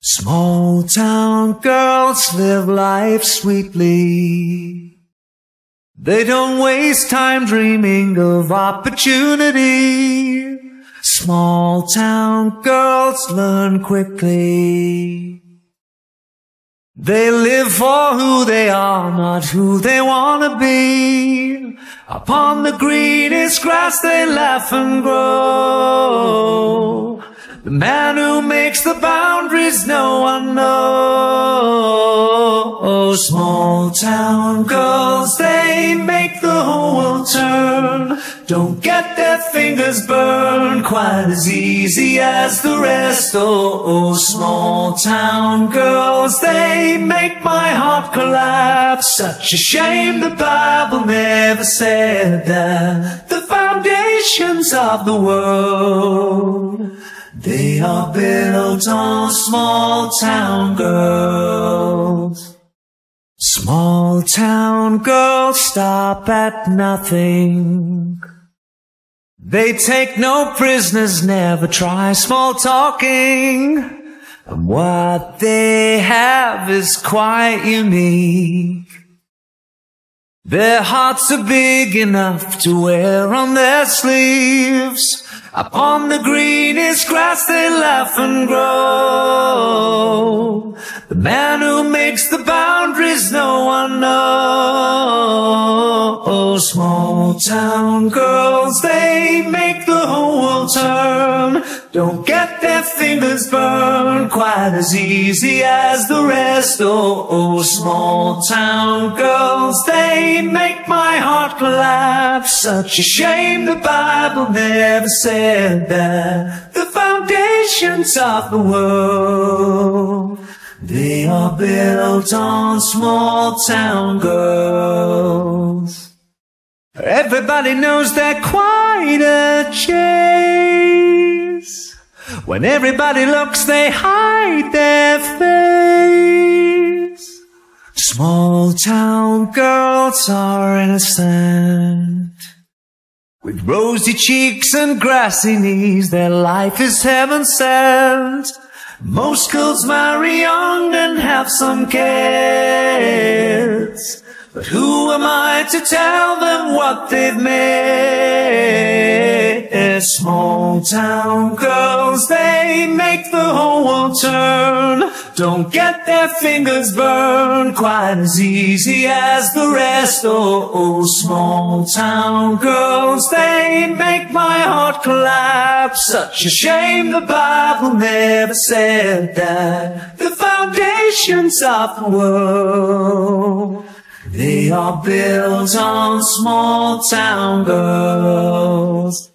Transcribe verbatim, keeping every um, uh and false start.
Small town girls live life sweetly. They don't waste time dreaming of opportunity. Small town girls learn quickly. They live for who they are, not who they wanna be. Upon the greenest grass they laugh and grow. The man who makes the boundaries no one knows. Small town girls, they make the whole world turn. Don't get their fingers burned quite as easy as the rest. Oh, oh, small town girls, they make my heart collapse. Such a shame the Bible never said that. The foundations of the world, they are built on small town girls. Small town girls stop at nothing. They take no prisoners, never try small talking. And what they have is quite unique. Their hearts are big enough to wear on their sleeves. Upon the greenest grass they laugh and grow. The man who makes the boundaries no one knows. Small town girls, they make the whole world turn. Don't get their fingers burned quite as easy as the rest. Oh, oh, small town girls, they make my heart collapse. Such a shame the Bible never said that. The foundations of the world, they are built on small town girls. Everybody knows they're quite a chase. When everybody looks, they hide their face. Small town girls are innocent. With rosy cheeks and grassy knees, their life is heaven sent. Most girls marry young and have some kids. But who am I to tell them what they've made? Small town girls, they make the whole world turn. Don't get their fingers burned quite as easy as the rest. Oh, oh, small town girls, they make my heart collapse. Such a shame the Bible never said that. The foundations of the world, they are built on small town girls.